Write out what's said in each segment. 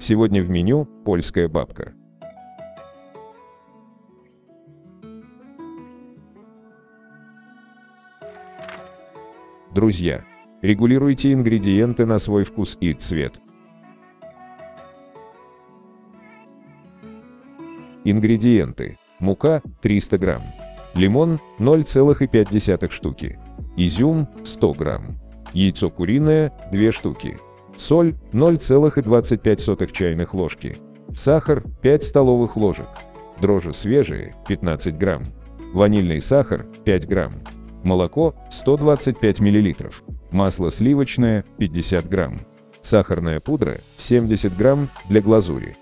Сегодня в меню польская бабка. Друзья, регулируйте ингредиенты на свой вкус и цвет. Ингредиенты. Мука 300 грамм. Лимон 0,5 штуки. Изюм 100 грамм. Яйцо куриное 2 штуки. Соль 0,25 чайных ложки. Сахар 5 столовых ложек. Дрожжи свежие 15 грамм. Ванильный сахар 5 грамм. Молоко 125 мл. Масло сливочное 50 грамм. Сахарная пудра 70 грамм для глазури.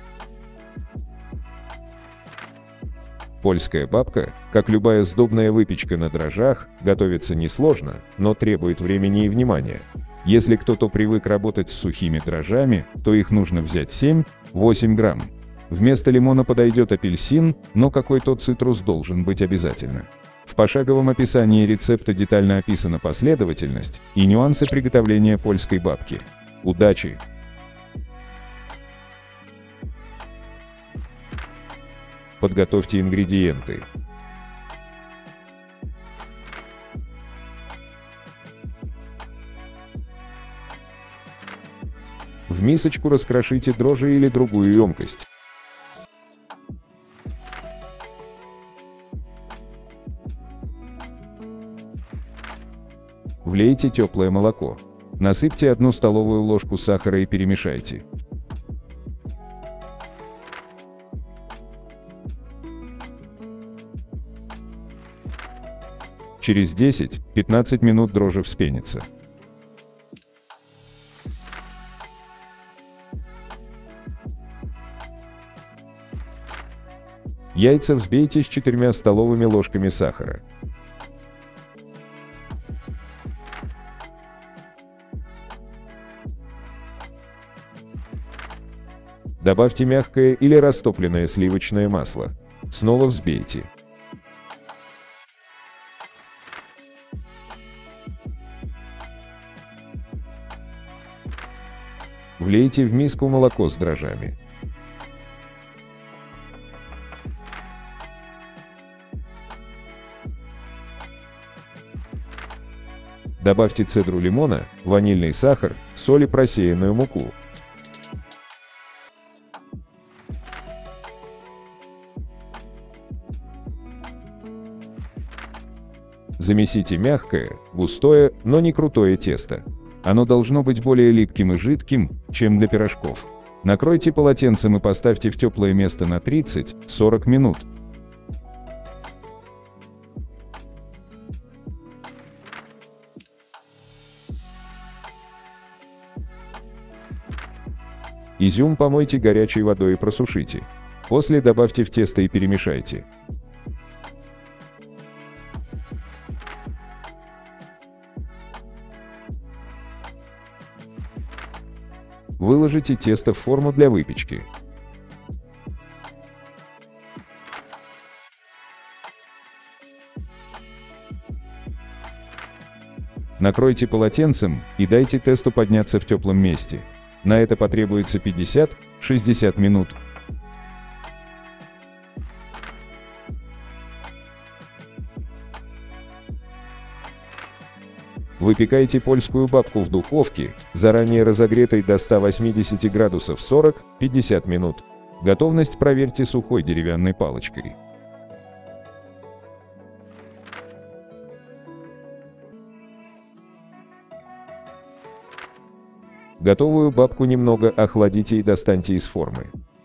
Польская бабка, как любая сдобная выпечка на дрожжах, готовится несложно, но требует времени и внимания. Если кто-то привык работать с сухими дрожжами, то их нужно взять 7-8 грамм. Вместо лимона подойдет апельсин, но какой-то цитрус должен быть обязательно. В пошаговом описании рецепта детально описана последовательность и нюансы приготовления польской бабки. Удачи! Подготовьте ингредиенты. В мисочку раскрошите дрожжи или другую емкость. Влейте теплое молоко. Насыпьте 1 столовую ложку сахара и перемешайте. Через 10-15 минут дрожжи вспенятся. Яйца взбейте с 4 столовыми ложками сахара. Добавьте мягкое или растопленное сливочное масло. Снова взбейте. Влейте в миску молоко с дрожжами. Добавьте цедру лимона, ванильный сахар, соль и просеянную муку. Замесите мягкое, густое, но не крутое тесто. Оно должно быть более липким и жидким, чем для пирожков. Накройте полотенцем и поставьте в теплое место на 30-40 минут. Изюм помойте горячей водой и просушите. После добавьте в тесто и перемешайте. Выложите тесто в форму для выпечки. Накройте полотенцем и дайте тесту подняться в теплом месте. На это потребуется 50-60 минут. Выпекайте польскую бабку в духовке, заранее разогретой до 180 градусов 40-50 минут. Готовность проверьте сухой деревянной палочкой. Готовую бабку немного охладите и достаньте из формы.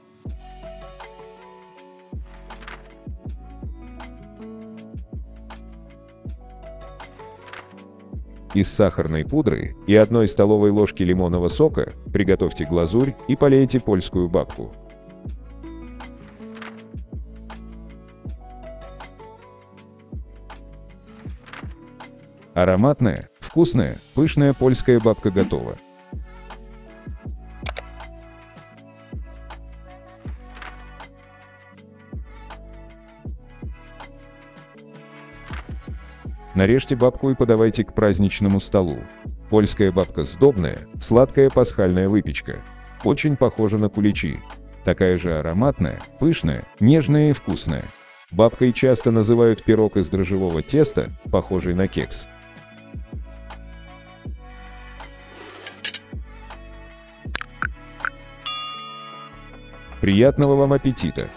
Из сахарной пудры и 1 столовой ложки лимонного сока приготовьте глазурь и полейте польскую бабку. Ароматная, вкусная, пышная польская бабка готова. Нарежьте бабку и подавайте к праздничному столу. Польская бабка сдобная, сладкая пасхальная выпечка. Очень похожа на куличи. Такая же ароматная, пышная, нежная и вкусная. Бабкой часто называют пирог из дрожжевого теста, похожий на кекс. Приятного вам аппетита!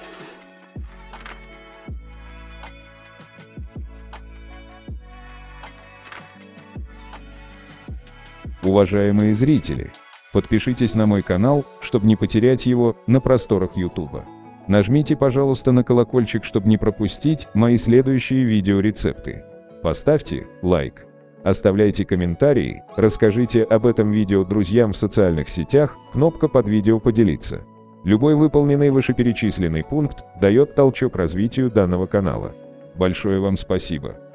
Уважаемые зрители, подпишитесь на мой канал, чтобы не потерять его на просторах YouTube. Нажмите, пожалуйста, на колокольчик, чтобы не пропустить мои следующие видеорецепты. Поставьте лайк, оставляйте комментарии, расскажите об этом видео друзьям в социальных сетях, кнопка под видео «Поделиться». Любой выполненный вышеперечисленный пункт дает толчок развитию данного канала. Большое вам спасибо!